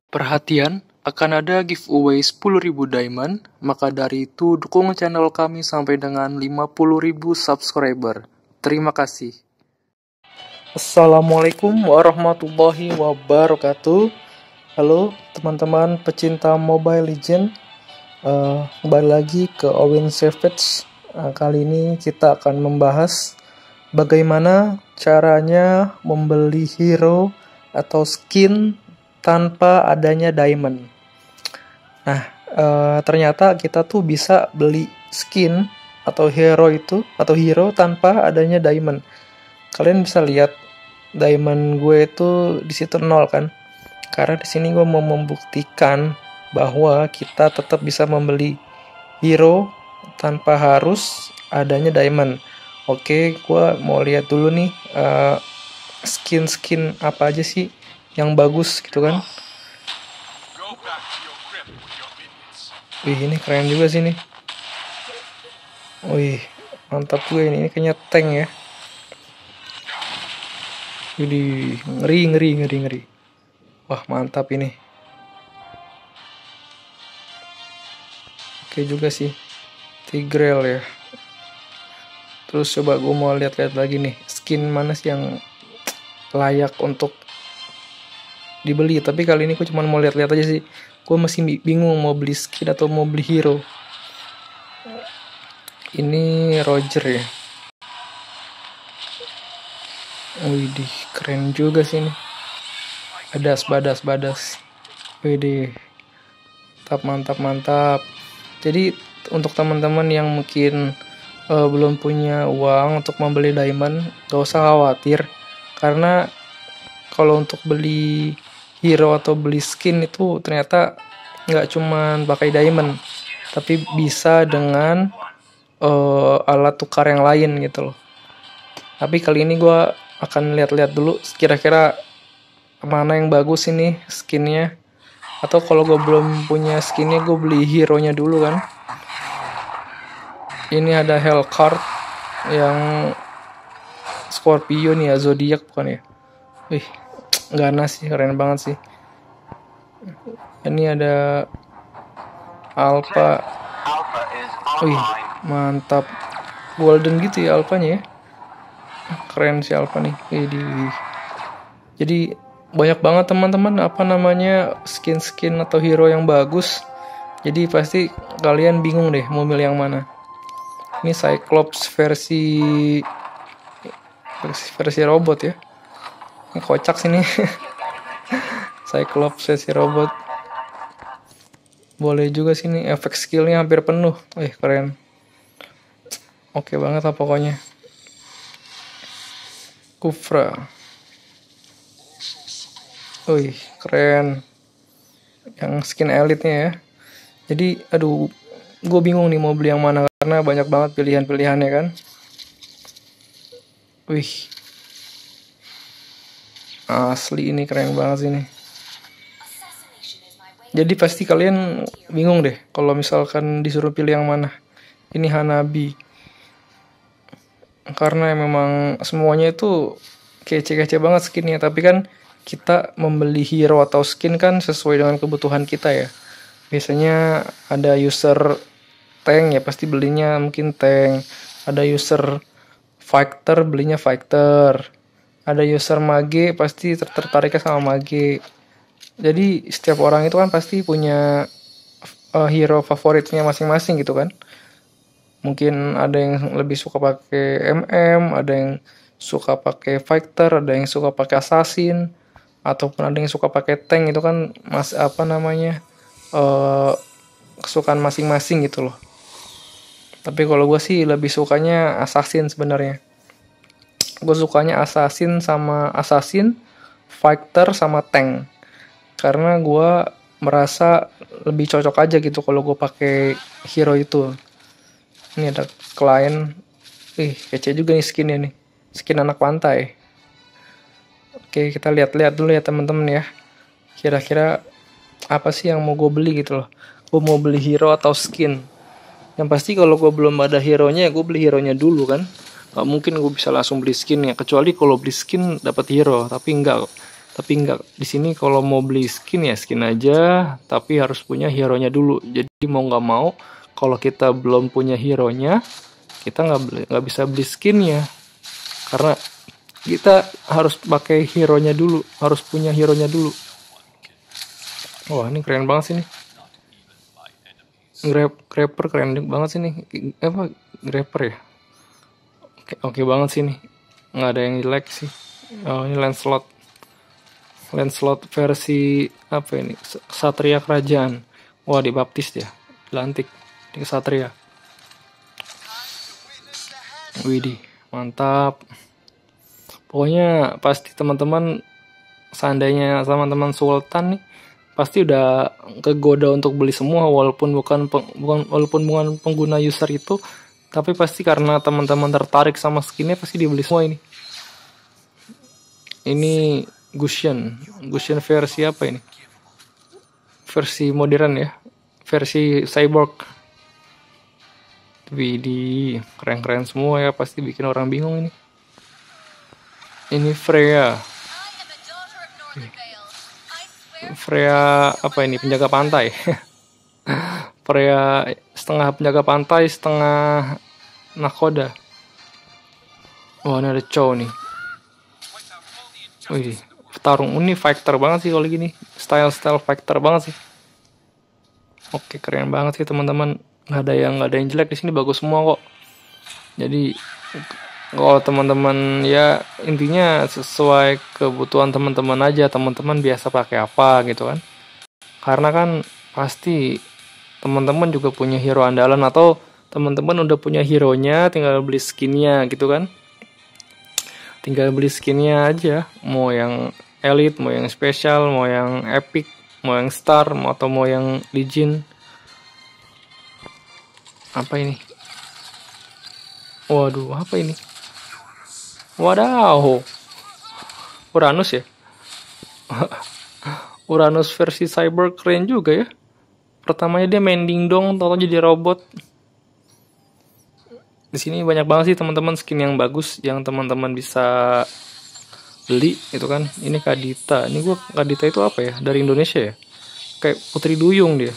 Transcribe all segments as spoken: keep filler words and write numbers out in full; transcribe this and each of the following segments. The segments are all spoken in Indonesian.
Perhatian, akan ada giveaway sepuluh ribu diamond, maka dari itu dukung channel kami sampai dengan lima puluh ribu subscriber. Terima kasih. Assalamualaikum warahmatullahi wabarakatuh. Halo teman-teman pecinta Mobile Legends, uh, kembali lagi ke Owen Savage. Uh, kali ini kita akan membahas bagaimana caranya membeli hero atau skin tanpa adanya diamond. Nah, e, ternyata kita tuh bisa beli skin atau hero itu atau hero tanpa adanya diamond. Kalian bisa lihat diamond gue itu di situ nol kan? Karena di sini gue mau membuktikan bahwa kita tetap bisa membeli hero tanpa harus adanya diamond. Oke, gue mau lihat dulu nih uh, skin-skin apa aja sih yang bagus gitu kan. Wih, ini keren juga sih nih. Wih, mantap juga ini. Ini kayaknya tank ya. Widih, ngeri ngeri ngeri ngeri. Wah, mantap ini. Oke juga sih. Tigreal ya. Terus coba gue mau lihat-lihat lagi nih, skin mana sih yang layak untuk dibeli. Tapi kali ini gue cuma mau lihat-lihat aja sih. Gue masih bingung mau beli skin atau mau beli hero. Ini Roger ya. Widih, keren juga sih ini. Badas, badas, badas. Widih, mantap, mantap, mantap. Jadi untuk teman-teman yang mungkin uh, belum punya uang untuk membeli diamond, gak usah khawatir. Karena kalau untuk beli hero atau beli skin itu ternyata nggak cuman pakai diamond, tapi bisa dengan uh, alat tukar yang lain gitu loh. Tapi kali ini gue akan lihat-lihat dulu kira-kira mana yang bagus ini skinnya. Atau kalau gue belum punya skinnya, gue beli hero nya dulu kan. Ini ada Hellcard yang Scorpio nih ya, Zodiac bukan ya. Wih, ganas sih, keren banget sih. Ini ada Alpha. Wih, mantap. Golden gitu ya Alphanya ya. Keren sih Alpha nih. Wih, jadi banyak banget teman-teman apa namanya skin-skin atau hero yang bagus. Jadi pasti kalian bingung deh mau milih yang mana. Ini Cyclops versi versi, versi robot ya. Ini kocak sini. Cyclops versi robot. Boleh juga sini, efek skillnya hampir penuh. Wih, keren. Oke banget lah pokoknya. Kufra. Wih, keren. Yang skin elite-nya ya. Jadi, aduh, gue bingung nih mau beli yang mana karena banyak banget pilihan-pilihannya kan. Wih, asli ini keren banget sih nih. Jadi pasti kalian bingung deh kalau misalkan disuruh pilih yang mana. Ini Hanabi. Karena memang semuanya itu kece-kece banget skinnya. Tapi kan kita membeli hero atau skin kan sesuai dengan kebutuhan kita ya. Biasanya ada user tank ya pasti belinya mungkin tank. Ada user fighter belinya fighter. Ada user mage pasti tertariknya sama mage. Jadi setiap orang itu kan pasti punya uh, hero favoritnya masing-masing gitu kan. Mungkin ada yang lebih suka pakai M M, ada yang suka pakai fighter, ada yang suka pakai assassin, ataupun ada yang suka pakai tank. Itu kan mas apa namanya uh, kesukaan masing-masing gitu loh. Tapi kalau gue sih lebih sukanya assassin sebenarnya. Gue sukanya assassin sama assassin, fighter sama tank. Karena gue merasa lebih cocok aja gitu kalau gue pakai hero itu. Ini ada klien. Ih, kece juga nih skinnya nih. Skin anak pantai. Oke, kita lihat-lihat dulu ya teman-teman ya. Kira-kira apa sih yang mau gue beli gitu loh. Gue mau beli hero atau skin. Yang pasti kalau gue belum ada hero-nya, gue beli hero-nya dulu kan. Gak mungkin gue bisa langsung beli skinnya. Kecuali kalau beli skin dapat hero. Tapi enggak. Tapi nggak, di sini kalau mau beli skin ya skin aja, tapi harus punya hero-nya dulu. Jadi mau nggak mau, kalau kita belum punya hero-nya, kita nggak beli- nggak bisa beli skinnya, karena kita harus pakai hero-nya dulu, harus punya hero-nya dulu. Wah, ini keren banget sih nih. Grab, grabber keren banget sih nih. Eh, Apa grabber ya? Oke, oke banget sih nih. Nggak ada yang jelek sih. Oh, ini Lancelot. Lancelot versi apa ini? Satria Kerajaan. Wah, dibaptis dia. Dilantik di Satria. Widih, mantap. Pokoknya pasti teman-teman, seandainya teman-teman Sultan nih, pasti udah kegoda untuk beli semua, walaupun bukan peng- bukan walaupun bukan pengguna user itu, tapi pasti karena teman-teman tertarik sama skinnya pasti dibeli semua ini. Ini Gusion, Gusion versi apa ini? Versi modern ya, versi cyborg. Widih, keren-keren semua ya, pasti bikin orang bingung ini. Ini Freya. Freya apa ini? Penjaga pantai. Freya setengah penjaga pantai, setengah nakoda. Wah, ini ada Chow nih. Wih, petarung ini fighter banget sih kalau gini. Style-style fighter banget sih. Oke, keren banget sih teman-teman. Nggak ada yang nggak ada yang jelek di sini, bagus semua kok. Jadi kalau teman-teman ya intinya sesuai kebutuhan teman-teman aja, teman-teman biasa pakai apa gitu kan. Karena kan pasti teman-teman juga punya hero andalan, atau teman-teman udah punya hero-nya, tinggal beli skinnya gitu kan. Tinggal beli skinnya aja, mau yang elite, mau yang spesial, mau yang epic, mau yang star, mau atau mau yang legend. Apa ini? Waduh, apa ini? Wadaw, Uranus ya? Uranus versi cyber keren juga ya. Pertamanya dia main dingdong, tau jadi robot. Di sini banyak banget sih teman-teman skin yang bagus yang teman-teman bisa beli itu kan. Ini Kadita. Ini gua Kadita itu apa ya? Dari Indonesia ya? Kayak Putri Duyung dia.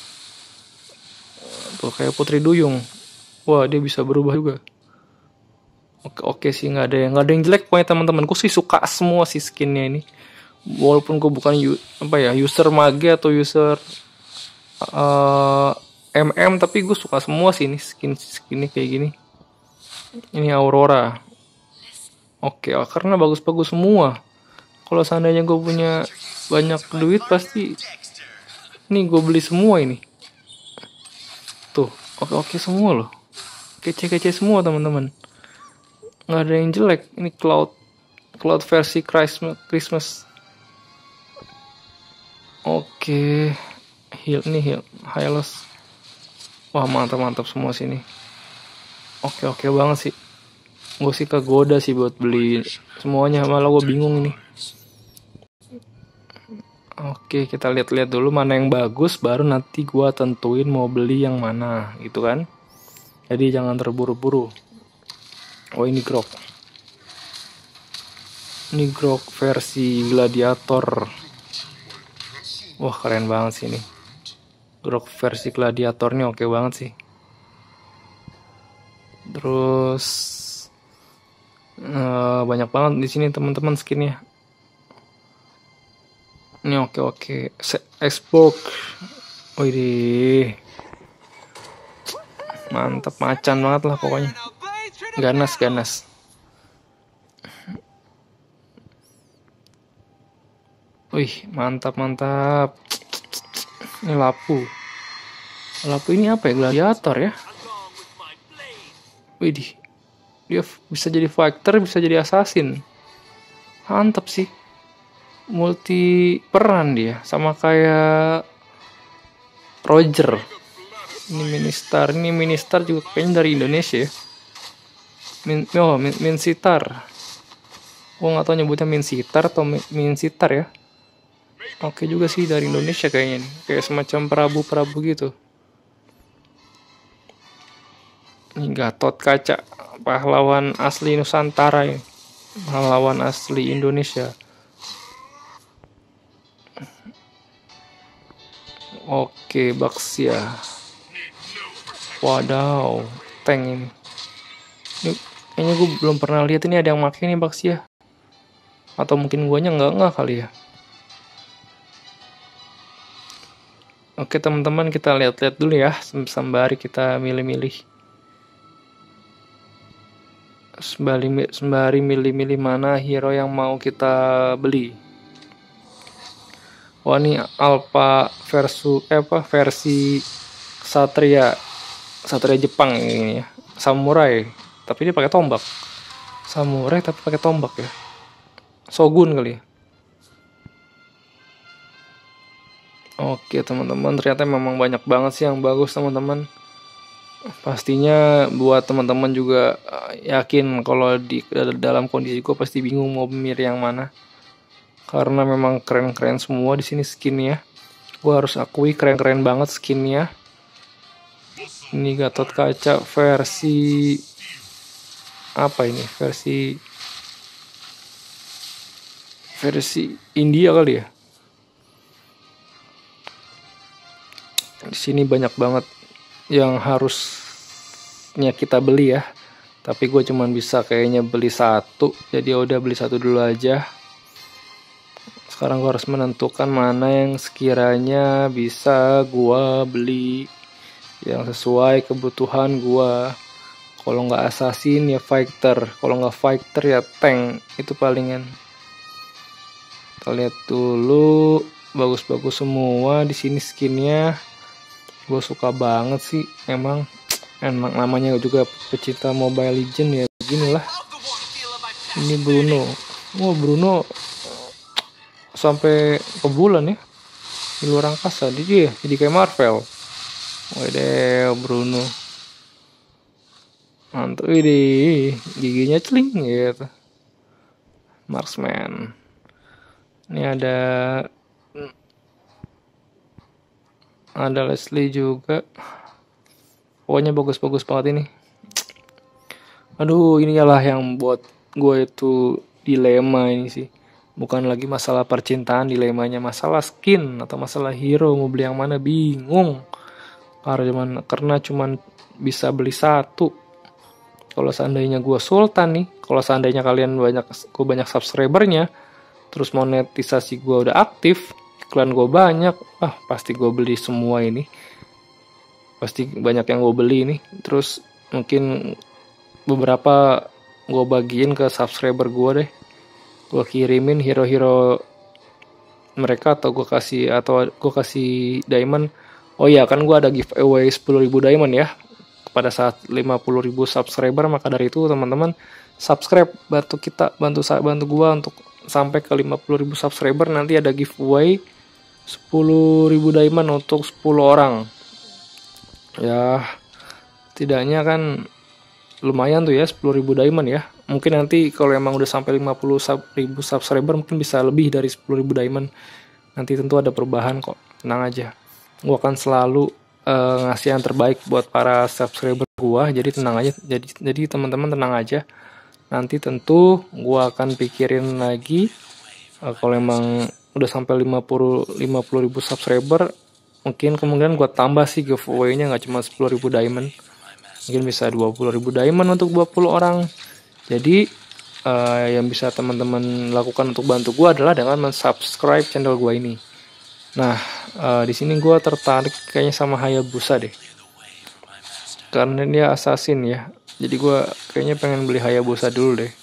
Tuh kayak Putri Duyung. Wah, dia bisa berubah juga. Oke, oke sih, nggak ada yang nggak ada yang jelek pokoknya teman-temanku sih suka semua sih skinnya ini. Walaupun gue bukan u- apa ya user mage atau user uh, M M, tapi gue suka semua sih ini skin skinnya kayak gini. Ini Aurora. Oke, oh, karena bagus-bagus semua. Kalau seandainya gue punya banyak duit pasti nih gue beli semua ini. Tuh, oke-oke semua loh. Kece-kece semua teman-teman. Nggak ada yang jelek. Ini Cloud Cloud versi Christmas Christmas. Oke, heal nih heal Hylos. Wah, mantap-mantap semua sini. Oke oke banget sih. Gue sih kegoda sih buat beli semuanya, malah gue bingung ini. Oke, kita lihat-lihat dulu mana yang bagus, baru nanti gue tentuin mau beli yang mana gitu kan. Jadi jangan terburu-buru. Oh, ini Grok. Ini Grok versi Gladiator. Wah, keren banget sih ini. Grok versi Gladiatornya oke banget sih. Terus uh, banyak banget di sini teman-teman skinnya. Ini oke oke. Xbox. Wih, mantap, macan banget lah pokoknya. Ganas ganas. Wih, mantap mantap. Ini Lapu. Lapu ini apa ya? Gladiator ya. Widih. Dia bisa jadi fighter, bisa jadi assassin. Mantap sih. Multi peran dia, sama kayak Roger. Ini Ministar, ini Ministar juga kayaknya dari Indonesia ya. Min, oh, Min, Min Sitar. Gue nggak tahu nyebutnya Min Sitar atau Min, Min Sitar ya. Oke juga sih dari Indonesia kayaknya nih. Kayak semacam Prabu-Prabu gitu. Ini Gatot Kaca, pahlawan asli Nusantara ini. Pahlawan asli Indonesia. Oke, Baxia. Wadaw, tank ini. Ini kayaknya gue belum pernah lihat ini ada yang pakai nih Baxia. Atau mungkin guanya nggak nggak kali ya. Oke teman-teman, kita lihat-lihat dulu ya sembari kita milih-milih. Sembari, sembari milih-milih mana hero yang mau kita beli. Wah ini Alpha versus eh, apa versi Satria Satria Jepang ini ya. Samurai, tapi dia pakai tombak. Samurai tapi pakai tombak ya. Shogun kali ya. Oke teman-teman, ternyata memang banyak banget sih yang bagus teman-teman. Pastinya buat teman-teman juga yakin kalau di dalam kondisi gue pasti bingung mau memilih yang mana. Karena memang keren-keren semua di sini skinnya. Gue harus akui keren-keren banget skinnya. Ini Gatot Kaca versi apa ini? Versi versi India kali ya. Di sini banyak banget yang harusnya kita beli ya, tapi gue cuman bisa kayaknya beli satu, jadi udah beli satu dulu aja. Sekarang gue harus menentukan mana yang sekiranya bisa gue beli yang sesuai kebutuhan gue. Kalau nggak assassin ya fighter, kalau nggak fighter ya tank, itu palingan. Kita lihat dulu, bagus-bagus semua di sini skinnya. Gue suka banget sih, emang enak, namanya juga pecinta Mobile Legend ya beginilah. Ini Bruno, oh Bruno sampai ke bulan ya di luar angkasa, dia jadi kayak Marvel. Waduh Bruno, mantap ini, giginya celing gitu. Marksman. Ini ada ada Leslie juga. Pokoknya bagus-bagus banget ini. Aduh, inilah yang buat gue itu dilema ini sih. Bukan lagi masalah percintaan, dilemanya masalah skin atau masalah hero, mau beli yang mana bingung. Karena cuman, karena cuman bisa beli satu. Kalau seandainya gue sultan nih, kalau seandainya kalian banyak, gue banyak subscribernya, terus monetisasi gue udah aktif, iklan gue banyak, ah pasti gue beli semua ini, pasti banyak yang gue beli ini. Terus mungkin beberapa gue bagiin ke subscriber gue deh, gue kirimin hero-hero mereka, atau gue kasih atau gue kasih diamond. Oh iya kan gue ada giveaway sepuluh ribu diamond ya pada saat lima puluh ribu subscriber. Maka dari itu teman-teman subscribe, bantu kita, bantu saya, bantu gue untuk sampai ke lima puluh ribu subscriber. Nanti ada giveaway sepuluh ribu diamond untuk sepuluh orang. Ya, tidaknya kan lumayan tuh ya sepuluh ribu diamond ya. Mungkin nanti kalau emang udah sampai lima puluh ribu subscriber mungkin bisa lebih dari sepuluh ribu diamond. Nanti tentu ada perubahan kok, tenang aja. Gua akan selalu uh, ngasih yang terbaik buat para subscriber gua. Jadi tenang aja. Jadi jadi teman-teman tenang aja. Nanti tentu gua akan pikirin lagi uh, kalau emang udah sampai lima puluh ribu subscriber, mungkin kemungkinan gue tambah sih giveaway-nya, nggak cuma sepuluh ribu diamond, mungkin bisa dua puluh ribu diamond untuk dua puluh orang. Jadi uh, yang bisa teman-teman lakukan untuk bantu gue adalah dengan mensubscribe channel gue ini. Nah uh, di sini gue tertarik kayaknya sama Hayabusa deh, karena dia assassin ya. Jadi gue kayaknya pengen beli Hayabusa dulu deh.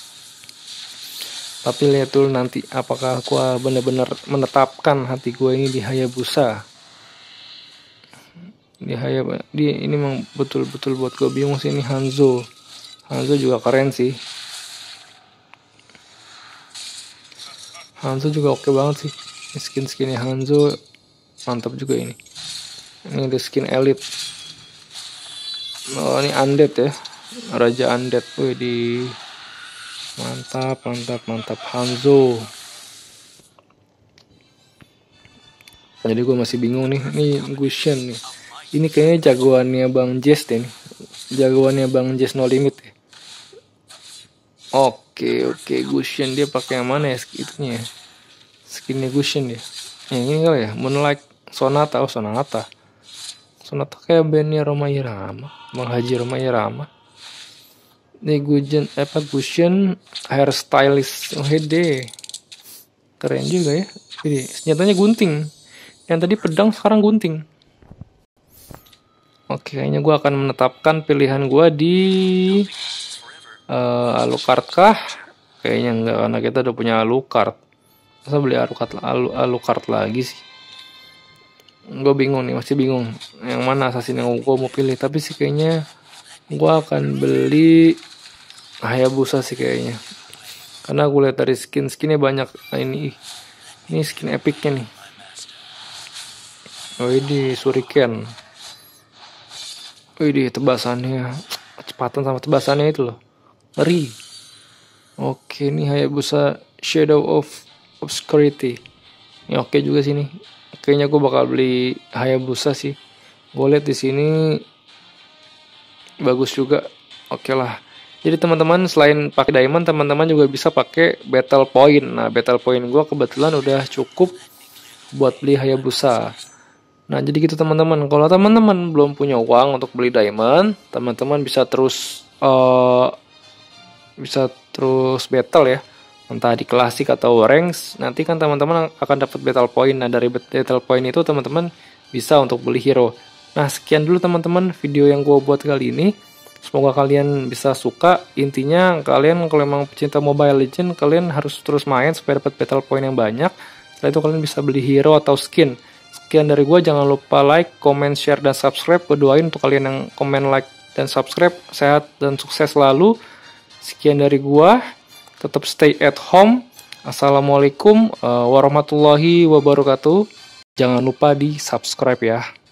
Tapi lihat dulu nanti apakah gue benar-benar menetapkan hati gue ini di Hayabusa. Di Hayabusa, di ini memang betul-betul buat gue bingung sih. Ini Hanzo, Hanzo juga keren sih. Hanzo juga oke banget sih. Skin-skinnya Hanzo mantap juga ini. Ini ada skin elite. Oh ini undead ya, Raja Undead. Wih di mantap, mantap, mantap Hanzo. Jadi gue masih bingung nih, nih Gusion nih. Ini kayaknya jagoannya Bang Jess deh nih. Jagoannya Bang Jess No Limit ya. Oke, oke, Gusion dia pakai yang mana ya itunya ya? Skinnya Gusion ya. Yang ini kali ya, Moonlight Sonata, oh Sonata. Sonata kayak bandnya Rhoma Irama, Bang Haji Rhoma Irama. Ini Gusion, apa Gusion hairstylist, oh hede. Keren juga ya. Ini senjatanya gunting. Yang tadi pedang, sekarang gunting. Oke, kayaknya gue akan menetapkan pilihan gue di uh, Alucard kah? Kayaknya enggak, karena kita udah punya Alucard. Masa beli Alucard, Alu, Alucard lagi sih? Gue bingung nih, masih bingung. Yang mana assassin yang gue mau pilih. Tapi sih kayaknya gue akan beli Hayabusa sih kayaknya. Karena gue lihat dari skin-skinnya banyak. Nah, ini, ini skin epicnya nih. Oh ini Shuriken. Oh ini tebasannya, kecepatan sama tebasannya itu loh, ngeri. Oke, ini Hayabusa Shadow of Obscurity. Ini oke juga sih nih. Kayaknya gue bakal beli Hayabusa sih. Gue lihat di sini bagus juga. Oke lah. Jadi teman-teman selain pakai diamond, teman-teman juga bisa pakai battle point. Nah, battle point gue kebetulan udah cukup buat beli Hayabusa. Nah, jadi gitu teman-teman. Kalau teman-teman belum punya uang untuk beli diamond, teman-teman bisa terus uh, bisa terus battle ya. Entah di klasik atau ranks, nanti kan teman-teman akan dapat battle point. Nah, dari battle point itu teman-teman bisa untuk beli hero. Nah, sekian dulu teman-teman video yang gue buat kali ini. Semoga kalian bisa suka. Intinya kalian kalau memang pecinta Mobile Legends, kalian harus terus main supaya dapat battle point yang banyak. Setelah itu kalian bisa beli hero atau skin. Sekian dari gue, jangan lupa like, comment, share, dan subscribe. Gue doain untuk kalian yang comment, like, dan subscribe sehat dan sukses selalu. Sekian dari gue. Tetap stay at home. Assalamualaikum warahmatullahi wabarakatuh. Jangan lupa di subscribe ya.